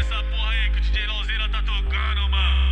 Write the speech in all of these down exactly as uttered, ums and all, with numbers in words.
essa porra aí que o D J Lauzeira tá tocando,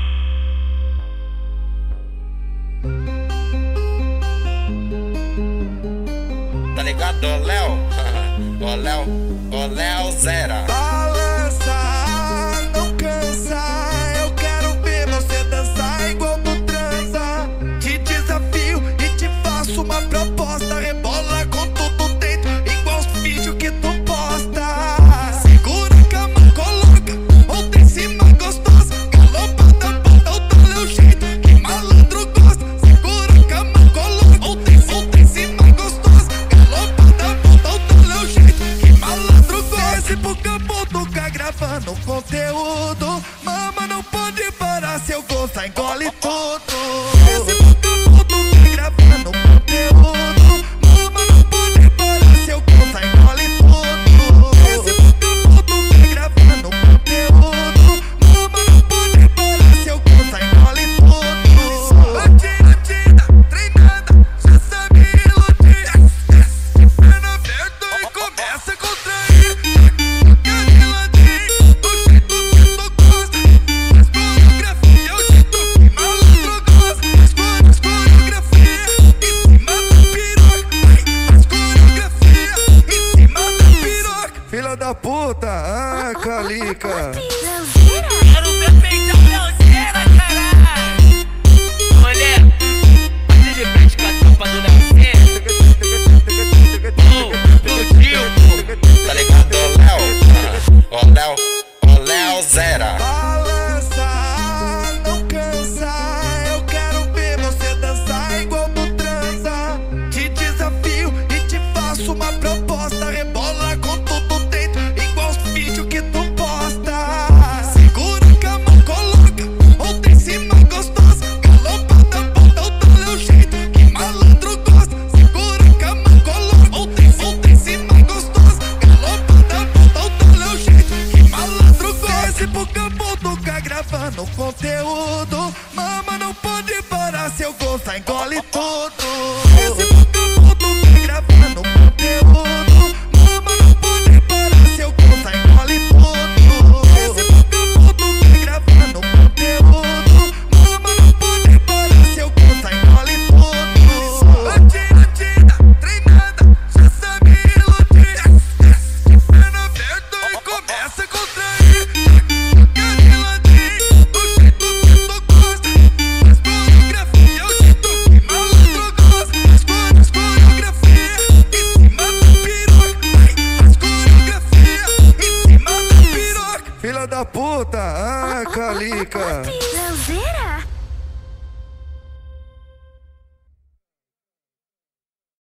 mano. Tá ligado, ô Léo? Ô Léo, ô Léo Zera. Balança, não cansa. Eu quero ver você dançar igual tu transa. Te desafio e te faço uma proposta. Rebola com tudo dentro, igual os vídeos que tu posta. Segura a cama, coloca outra em cima gostosa. Galopada, bota o teu jeito que malandro gosta. Segura a cama, coloca outra em cima gostosa. Galopada, bota o teu jeito que malandro gosta. Desce pro campo, toca gravando conteúdo. Mama, não pode parar, seu gosto engole tudo. Desce pro campo, toca gravando conteúdo. Mama, não pode parar, seu gosto engole tudo. Desce pro campo, toca gravando conteúdo. Mama, não pode parar, seu gosto engole tudo. Batida, batida, treinada, já sabe iludir. Perna aberta e começa a contrair. Caneladinho, do jeito que tu gosta. Faz coreografia, o jeito que malandro gosta. Faz coreografia em cima da piroca. Faz coreografia em cima da piroca. Filha da puta, ah, calica. Quero ver peitar Lauzeira, caralho. Mulher, pode de frente com a tropa do Lauzeira. Oh, explodiu, pô. Tá ligado, ô Léo? Ô Léo, ô Léo Zera. Balança, não cansa. Eu quero ver você dançar igual tu transa. Te desafio e te faço uma proposta. Rebola com tudo dentro, igual os vídeos que tu posta. Segura a cama, coloca outra em cima gostosa. Galopada, bota o teu jeito que malandro gosta. Segura a cama, coloca outra em cima gostosa. Galopada, bota o teu jeito que malandro gosta. Desce pro campo, toca gravando conteúdo. Mama, não pode parar, seu gosto engole tudo. Desce pro campo, toca gravando conteúdo. Mama, não pode parar, seu gosto engole tudo. Desce pro campo, toca gravando conteúdo. Mama, não pode parar, seu gosto engole tudo. Batida, batida, treinada, já sabe iludir. Perna aberta e começa a contrair. Caneladinho, do jeito que tu gosta. Faz coreografia, o jeito que malandro gosta. Faz coreografia em cima da piroca. Faz coreografia em cima da piroca. Filha da puta, ah, calica.